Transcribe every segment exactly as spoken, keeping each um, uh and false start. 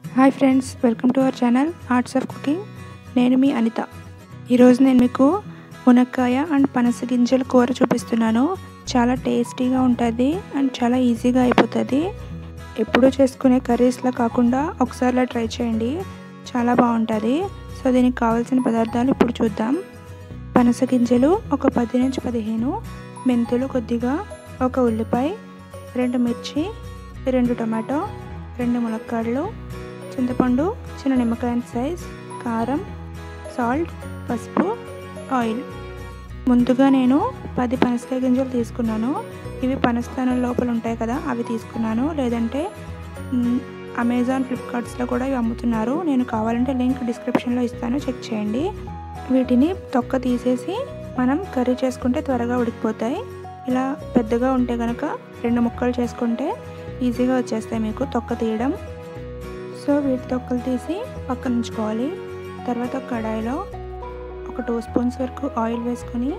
Hi friends, welcome to our channel arts of cooking. నేను మీ అనిత. ఈరోజు నేను మీకు మునక్కాయ అండ్ పనస గింజల కూర చూపిస్తున్నాను. చాలా టేస్టీగా ఉంటుంది అండ్ చాలా ఈజీగా అయిపోతుంది. ఎప్పుడూ చేసుకునే కర్రీస్లా కాకుండా ఒకసారిలా ట్రై చేయండి, చాలా బాగుంటుంది. సో దీనికి కావాల్సిన పదార్థాలు ఇప్పుడు చూద్దాం. పనస గింజలు ఒక పది నుంచి పదిహేను, మెంతులు కొద్దిగా, ఒక ఉల్లిపాయ, రెండు మిర్చి, రెండు టమాటో, రెండు ములక్కాడలు, చింతపండు చిన్న నిమ్మకాయ సైజ్, కారం, సాల్ట్, పసుపు, ఆయిల్. ముందుగా నేను పది పనసకాయ గింజలు తీసుకున్నాను. ఇవి పనస్థానం లోపల ఉంటాయి కదా, అవి తీసుకున్నాను. లేదంటే అమెజాన్, ఫ్లిప్కార్ట్స్లో కూడా ఇవి అమ్ముతున్నారు. నేను కావాలంటే లింక్ డిస్క్రిప్షన్లో ఇస్తాను, చెక్ చేయండి. వీటిని తొక్క తీసేసి మనం కర్రీ చేసుకుంటే త్వరగా ఉడికిపోతాయి. ఇలా పెద్దగా ఉంటే కనుక రెండు ముక్కలు చేసుకుంటే ఈజీగా వచ్చేస్తాయి మీకు తొక్క తీయడం. సో వీటి తొక్కలు తీసి పక్కన ఉంచుకోవాలి. తర్వాత ఒక కడాయిలో ఒక టూ స్పూన్స్ వరకు ఆయిల్ వేసుకొని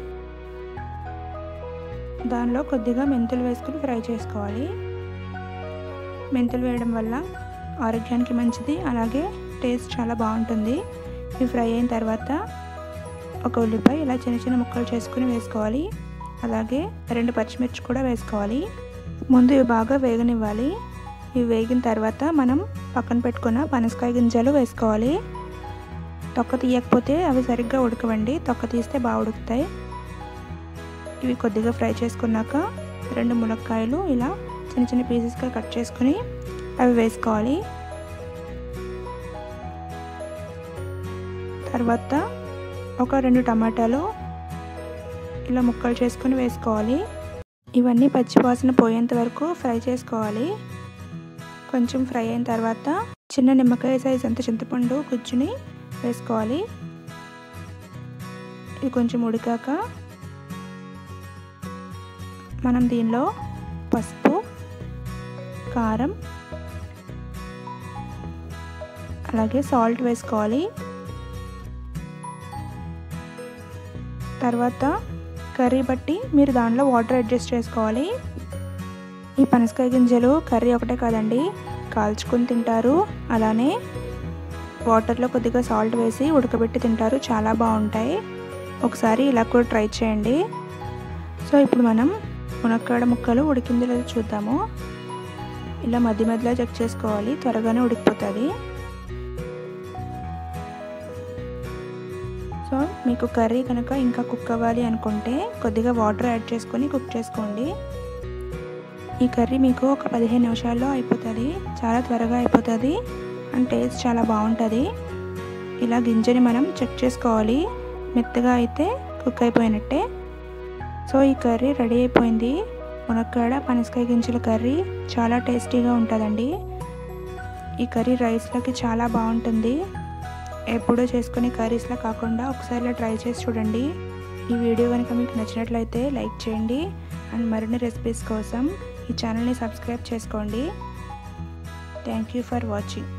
దానిలో కొద్దిగా మెంతులు వేసుకొని ఫ్రై చేసుకోవాలి. మెంతులు వేయడం వల్ల ఆరోగ్యానికి మంచిది, అలాగే టేస్ట్ చాలా బాగుంటుంది. ఇవి ఫ్రై అయిన తర్వాత ఒక ఉల్లిపాయ ఇలా చిన్న చిన్న ముక్కలు చేసుకుని వేసుకోవాలి. అలాగే రెండు పచ్చిమిర్చి కూడా వేసుకోవాలి. ముందు ఇవి బాగా వేగనివ్వాలి. ఇవి వేగిన తర్వాత మనం పక్కన పెట్టుకున్న పనసకాయ గింజలు వేసుకోవాలి. తొక్క తీయకపోతే అవి సరిగ్గా ఉడకవండి, తొక్క తీస్తే బాగా ఉడుకుతాయి. ఇవి కొద్దిగా ఫ్రై చేసుకున్నాక రెండు ములక్కాయలు ఇలా చిన్న చిన్న పీసెస్గా కట్ చేసుకుని అవి వేసుకోవాలి. తర్వాత ఒక రెండు టమాటాలు ఇలా ముక్కలు చేసుకుని వేసుకోవాలి. ఇవన్నీ పచ్చివాసన పోయేంత వరకు ఫ్రై చేసుకోవాలి. కొంచెం ఫ్రై అయిన తర్వాత చిన్న నిమ్మకాయ సైజ్ అంత చింతపండు గుజ్జుని వేసుకోవాలి. ఇది కొంచెం ఉడికాక మనం దీనిలో పసుపు, కారం, అలాగే సాల్ట్ వేసుకోవాలి. తర్వాత కర్రీ బట్టి మీరు దానిలో వాటర్ అడ్జస్ట్ చేసుకోవాలి. ఈ పనసకాయ గింజలు కర్రీ ఒకటే కాదండి, కాల్చుకుని తింటారు, అలానే వాటర్లో కొద్దిగా సాల్ట్ వేసి ఉడకబెట్టి తింటారు, చాలా బాగుంటాయి. ఒకసారి ఇలా కూడా ట్రై చేయండి. సో ఇప్పుడు మనం మునక్కాడ ముక్కలు ఉడికిందో లేదో చూద్దాము. ఇలా మధ్య మధ్యలో చెక్ చేసుకోవాలి, త్వరగానే ఉడికిపోతుంది. సో మీకు కర్రీ కనుక ఇంకా కుక్ అవ్వాలి అనుకుంటే కొద్దిగా వాటర్ యాడ్ చేసుకొని కుక్ చేసుకోండి. ఈ కర్రీ మీకు ఒక పదిహేను నిమిషాల్లో అయిపోతుంది, చాలా త్వరగా అయిపోతుంది అండ్ టేస్ట్ చాలా బాగుంటుంది. ఇలా గింజని మనం చెక్ చేసుకోవాలి, మెత్తగా అయితే కుక్ అయిపోయినట్టే. సో ఈ కర్రీ రెడీ అయిపోయింది. మునక్కాడ పనసకాయ గింజల కర్రీ చాలా టేస్టీగా ఉంటుందండి. ఈ కర్రీ రైస్లోకి చాలా బాగుంటుంది. ఎప్పుడూ చేసుకునే కర్రీస్లా కాకుండా ఒకసారి ట్రై చేసి చూడండి. ఈ వీడియో కనుక మీకు నచ్చినట్లయితే లైక్ చేయండి అండ్ మరిన్ని రెసిపీస్ కోసం ఈ ఛానల్ని సబ్స్క్రైబ్ చేసుకోండి. Thank you for watching.